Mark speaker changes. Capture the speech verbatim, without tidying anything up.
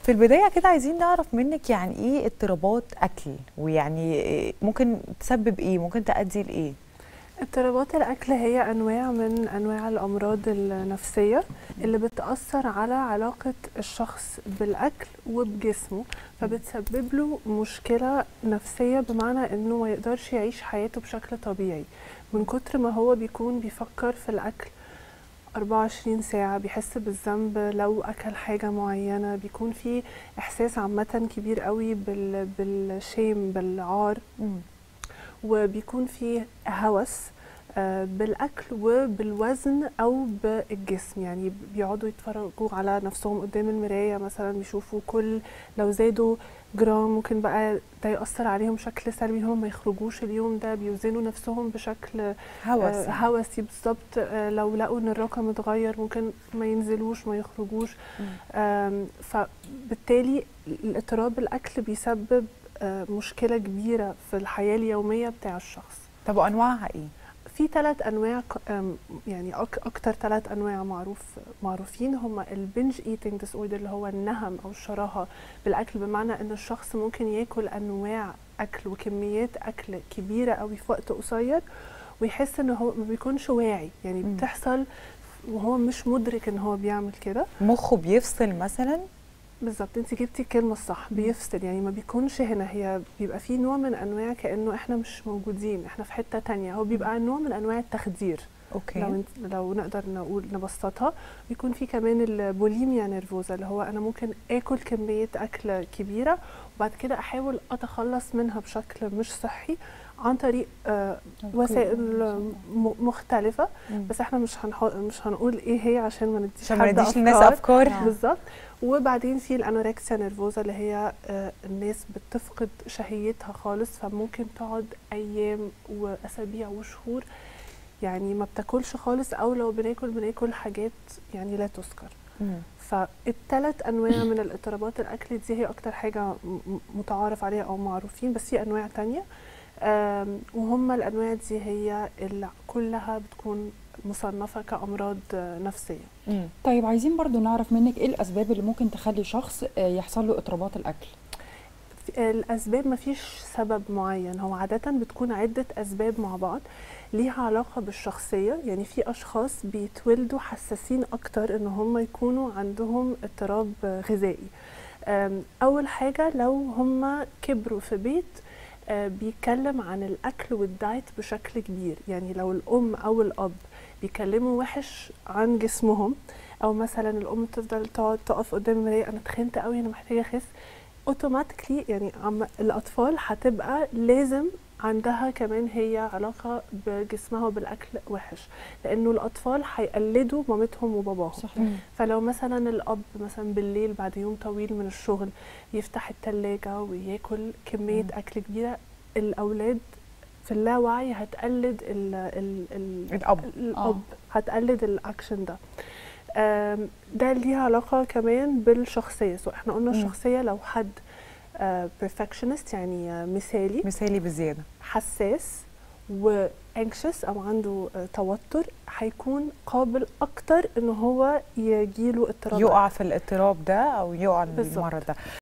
Speaker 1: في البداية كده عايزين نعرف منك يعني ايه اضطرابات أكل، ويعني ممكن تسبب ايه، ممكن تؤدي لإيه؟
Speaker 2: اضطرابات الأكل هي أنواع من أنواع الأمراض النفسية اللي بتأثر على علاقة الشخص بالأكل وبجسمه، فبتسبب له مشكلة نفسية، بمعنى إنه ما يقدرش يعيش حياته بشكل طبيعي من كتر ما هو بيكون بيفكر في الأكل أربعة وعشرين ساعة، بيحس بالذنب لو أكل حاجة معينة، بيكون في إحساس عامة كبير قوي بال بالشيم بالعار،
Speaker 1: مم.
Speaker 2: وبيكون في هوس بالأكل وبالوزن أو بالجسم. يعني بيقعدوا يتفرجوا على نفسهم قدام المراية مثلا، بيشوفوا كل لو زادوا جرام ممكن بقى ده يأثر عليهم بشكل سلبي، هم ما يخرجوش اليوم ده، بيوزنوا نفسهم بشكل
Speaker 1: هوسي
Speaker 2: هوسي بالظبط. لو لقوا ان الرقم اتغير ممكن ما ينزلوش ما يخرجوش. فبالتالي الاضطراب الأكل بيسبب مشكلة كبيرة في الحياة اليومية بتاع الشخص.
Speaker 1: طب وأنواعها ايه؟
Speaker 2: في ثلاث انواع، يعني اكتر ثلاث انواع معروف معروفين، هم البنج ايتنج ديس اوردر اللي هو النهم او الشراهه بالاكل، بمعنى ان الشخص ممكن ياكل انواع اكل وكميات اكل كبيره قوي في وقت قصير ويحس ان هو ما بيكونش واعي، يعني م. بتحصل وهو مش مدرك ان هو بيعمل كده.
Speaker 1: مخه بيفصل مثلا.
Speaker 2: بالظبط، انت جبتي الكلمه الصح، بيفصل، يعني ما بيكونش هنا، هي بيبقى في نوع من انواع كانه احنا مش موجودين، احنا في حته تانية، هو بيبقى نوع من انواع التخدير.
Speaker 1: اوكي.
Speaker 2: لو لو نقدر نقول نبسطها، بيكون في كمان البوليميا نيرفوزا، اللي هو انا ممكن اكل كميه اكل كبيره وبعد كده احاول اتخلص منها بشكل مش صحي عن طريق آه وسائل مختلفه. مم. بس احنا مش مش هنقول ايه هي عشان ما نديش
Speaker 1: عشان ما نديش للناس افكار.
Speaker 2: بالظبط. وبعدين في الانوركسيا نيرفوزا اللي هي آه الناس بتفقد شهيتها خالص، فممكن تقعد ايام واسابيع وشهور يعني ما بتاكلش خالص، او لو بناكل بناكل حاجات يعني لا تذكر. فالثلاث انواع من الاضطرابات الاكل دي هي اكتر حاجه متعارف عليها او معروفين، بس في انواع تانية وهم الانواع دي هي اللي كلها بتكون مصنفه كامراض نفسيه.
Speaker 3: مم. طيب عايزين برضو نعرف منك ايه الاسباب اللي ممكن تخلي شخص يحصل له اضطرابات الاكل؟
Speaker 2: الاسباب ما فيش سبب معين، هو عاده بتكون عده اسباب مع بعض ليها علاقه بالشخصيه. يعني في اشخاص بيتولدوا حساسين اكتر ان هم يكونوا عندهم اضطراب غذائي. اول حاجه لو هم كبروا في بيت بيتكلم عن الاكل والدايت بشكل كبير، يعني لو الام او الاب بيكلموا وحش عن جسمهم، او مثلا الام تفضل تقعد تقف قدام المرايه انا تخنت قوي انا محتاجه اخس، اوتوماتيكلي يعني عم الاطفال هتبقى لازم عندها كمان هي علاقه بجسمها وبالاكل وحش، لانه الاطفال هيقلدوا مامتهم وباباهم. صحيح. فلو مثلا الاب مثلا بالليل بعد يوم طويل من الشغل يفتح الثلاجه وياكل كميه مم. اكل كبيره، الاولاد في اللاوعي هتقلد ال ال ال
Speaker 1: الاب
Speaker 2: الاب آه. هتقلد الاكشن ده. ده ليها علاقه كمان بالشخصيه. سو احنا قلنا الشخصيه لو حد perfectionist يعني مثالي
Speaker 1: مثالي بزياده،
Speaker 2: حساس و anxious او عنده توتر، هيكون قابل اكتر ان هو يجيله اضطراب،
Speaker 1: يقع في الاضطراب ده او يقع المرض ده.